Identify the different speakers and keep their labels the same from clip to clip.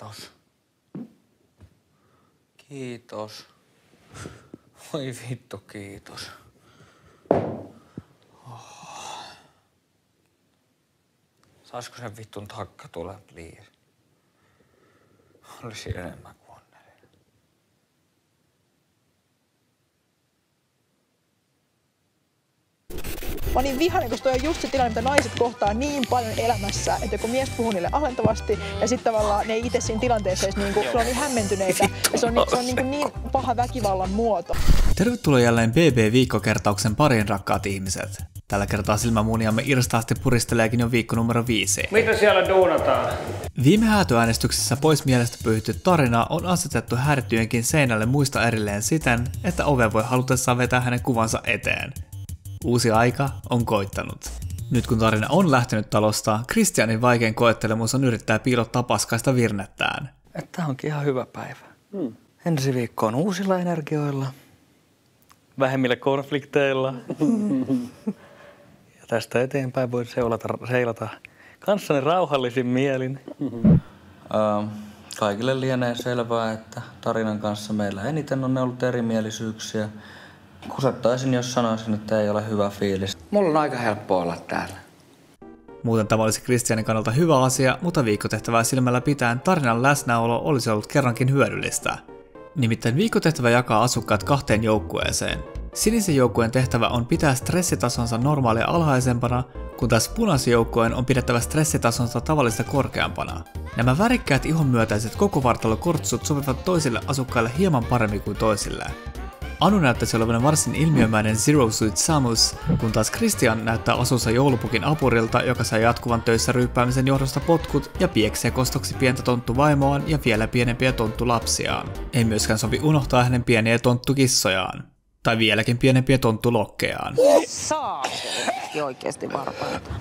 Speaker 1: Kiitos. Kiitos. Voi vittu, kiitos. Oh. Saisiko sen vittun takka tulla, please? Olisi enemmän kuin onnellinen.
Speaker 2: Mä oon niin vihainen, koska toi on just se tilanne, mitä naiset kohtaa niin paljon elämässä, että kun mies puhuu niille alentavasti ja sitten tavallaan ne ei itse siinä tilanteessa edes niinku, on niin hämmentyneitä ja se on niin paha väkivallan muoto.
Speaker 3: Tervetuloa jälleen BB-viikkokertauksen pariin, rakkaat ihmiset. Tällä kertaa silmämuuniamme irstaasti puristeleekin jo viikko numero 5.
Speaker 1: Mitä siellä duunataan?
Speaker 3: Viime häätöäänestyksessä pois mielestä pyyhitty tarina on asetettu häirityjenkin seinälle muista erilleen siten, että ove voi halutessaan vetää hänen kuvansa eteen. Uusi aika on koittanut. Nyt kun tarina on lähtenyt talosta, Christianin vaikein koettelemus on yrittää piilottaa paskaista virnettään.
Speaker 1: Tää onkin ihan hyvä päivä. Ensi viikko on uusilla energioilla, vähemmillä konflikteilla. Ja tästä eteenpäin voi seilata kanssani rauhallisin mielin.
Speaker 4: Kaikille lienee selvää, että tarinan kanssa meillä eniten on ollut erimielisyyksiä. Kusettaisin, jos sanoisin, että ei ole hyvä fiilis.
Speaker 1: Mulla on aika helppo olla täällä.
Speaker 3: Muuten tämä olisi Christianin kannalta hyvä asia, mutta viikkotehtävää silmällä pitäen tarinan läsnäolo olisi ollut kerrankin hyödyllistä. Nimittäin viikkotehtävä jakaa asukkaat 2 joukkueeseen. Sinisen joukkueen tehtävä on pitää stressitasonsa normaalia alhaisempana, kun taas punaisen joukkueen on pidettävä stressitasonsa tavallista korkeampana. Nämä värikkäät ihonmyötäiset koko vartalokortsut sopivat toisille asukkaille hieman paremmin kuin toisille. Anu näyttäisi olevan varsin ilmiömäinen Zero Suit Samus, kun taas Christian näyttää osunsa joulupukin apurilta, joka sai jatkuvan töissä ryyppäämisen johdosta potkut ja pieksee kostoksi pientä tonttuvaimoaan ja vielä pienempiä tonttulapsiaan. Ei myöskään sovi unohtaa hänen pieniä tonttukissojaan. Tai vieläkin pienempiä tonttulokkejaan.
Speaker 2: Saakeli oikeesti varpaita.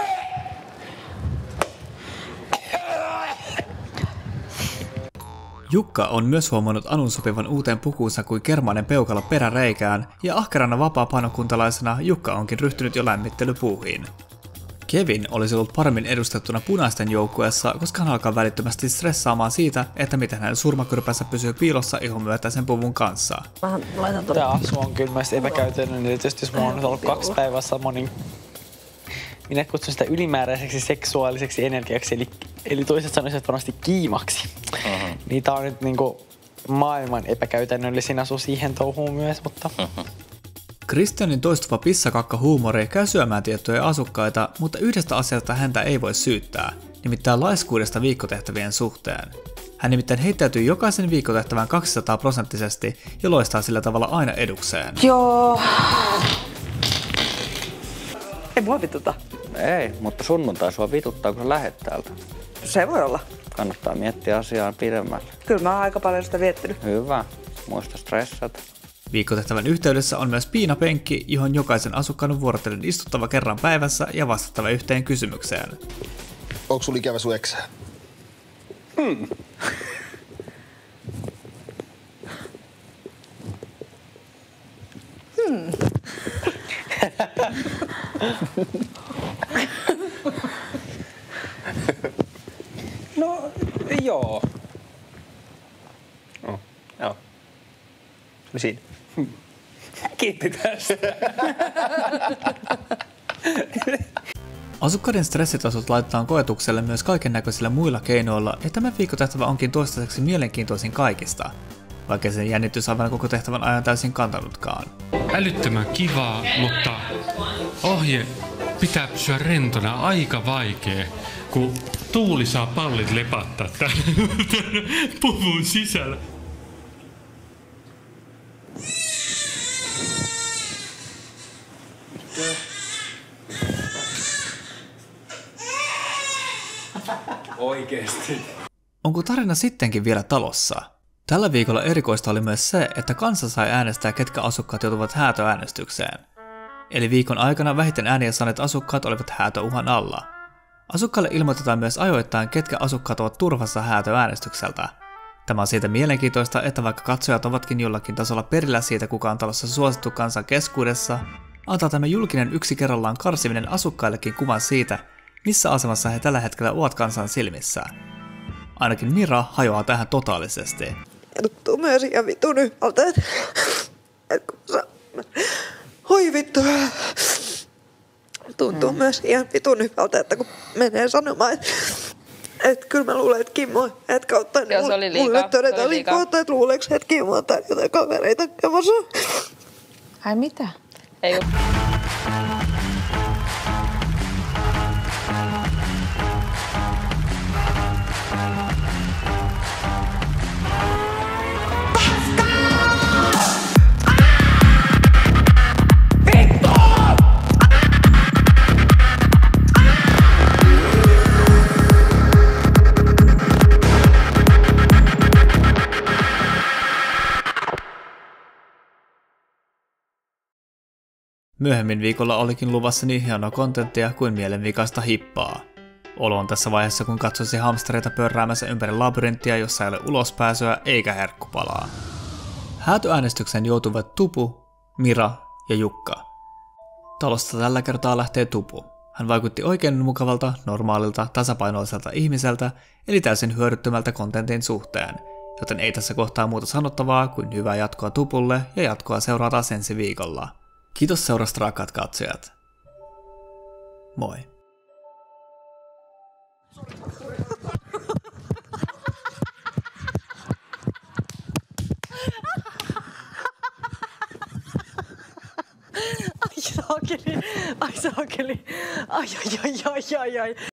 Speaker 3: Jukka on myös huomannut Anun sopivan uuteen pukuunsa kuin kermainen peukalo peräreikään, ja ahkerana vapaa-panokuntalaisena Jukka onkin ryhtynyt jo lämmittelypuuhiin. Kevin olisi ollut paremmin edustettuna punaisten joukkueessa, koska hän alkaa välittömästi stressaamaan siitä, että miten hänen surmakyrpänsä pysyy piilossa ihonmyötäisen puvun kanssa.
Speaker 5: Tämä asu on kyllä myös epäkäytännön, tietysti jos mulla on ollut 2 päivää sama, niin minä kutsun sitä ylimääräiseksi seksuaaliseksi energiaksi, eli toiset sanoisivat varmasti kiimaksi. Niin tää on nyt niinku maailman epäkäytännöllisin asu siihen touhuun myös, mutta...
Speaker 3: Christianin toistuva pissakakka-huumori käy syömään tiettyjä asukkaita, mutta yhdestä asiasta häntä ei voi syyttää, nimittäin laiskuudesta viikkotehtävien suhteen. Hän nimittäin heittäytyy jokaisen viikkotehtävän 200% ja loistaa sillä tavalla aina edukseen.
Speaker 2: Joo. Ei mua vituta.
Speaker 4: Ei, mutta sunnuntai sua vituttaa, kun sä lähet täältä.
Speaker 2: Se voi olla.
Speaker 4: Kannattaa miettiä asiaa pidemmälle.
Speaker 2: Kyllä mä oon aika paljon sitä viettänyt.
Speaker 4: Hyvä. Muista stressata.
Speaker 3: Viikkotehtävän yhteydessä on myös piinapenkki, johon jokaisen asukkaan on vuorotellen istuttava kerran päivässä ja vastattava yhteen kysymykseen.
Speaker 6: Onko sulla ikävä sun eksää?
Speaker 5: No, joo. Joo. No siinä. Kiitti tästä.
Speaker 3: Asukkaiden stressitasot laitetaan koetukselle myös kaikennäköisillä muilla keinoilla, ja tämä viikkotehtävä onkin toistaiseksi mielenkiintoisin kaikista, vaikka sen jännitys aivan koko tehtävän ajan täysin kantanutkaan.
Speaker 7: Älyttömän kivaa, mutta ohje pitää pysyä rentona, aika vaikea, kun tuuli saa pallit lepattaa tän puvun sisällä.
Speaker 1: Oikeesti.
Speaker 3: Onko tarina sittenkin vielä talossa? Tällä viikolla erikoista oli myös se, että kansa sai äänestää, ketkä asukkaat joutuvat häätöäänestykseen. Eli viikon aikana vähiten ääniä saaneet asukkaat olivat häätöuhan alla. Asukkaille ilmoitetaan myös ajoittain, ketkä asukkaat ovat turvassa häätöäänestykseltä. Tämä on siitä mielenkiintoista, että vaikka katsojat ovatkin jollakin tasolla perillä siitä, kuka on talossa suosittu kansan keskuudessa, antaa tämä julkinen yksi kerrallaan karsiminen asukkaillekin kuvan siitä, missä asemassa he tällä hetkellä ovat kansan silmissä. Ainakin Mira hajoaa tähän totaalisesti.
Speaker 8: Tuntuu myös ihan vitun hyvältä, että kun sä... Hoi vittu. Tuntuu myös ihan vitun hyvältä, että kun menee sanomaan, että kyllä mä luulen, että Kimmo hetken kautta, niin mulle todetaan kohta, että luuleeko että Kimmo on täällä jotain kavereita käymassa.
Speaker 2: Ai mitä?
Speaker 9: Ei oo.
Speaker 3: Myöhemmin viikolla olikin luvassa niin hienoa kontenttia kuin mielenvikaista hippaa. Olo on tässä vaiheessa, kun katsoisi hamstereita pörräämässä ympäri labyrinttiä, jossa ei ole ulospääsyä eikä herkkupalaa. Häätöäänestykseen joutuivat Tupu, Mira ja Jukka. Talosta tällä kertaa lähtee Tupu. Hän vaikutti oikein mukavalta, normaalilta, tasapainoiselta ihmiseltä, eli täysin hyödyttömältä kontentin suhteen, joten ei tässä kohtaa muuta sanottavaa kuin hyvää jatkoa Tupulle ja jatkoa seuraa taas ensi viikolla. Kiitos seurasta rakkaat katsojat. Moi.
Speaker 2: Ai saakeli. Ai.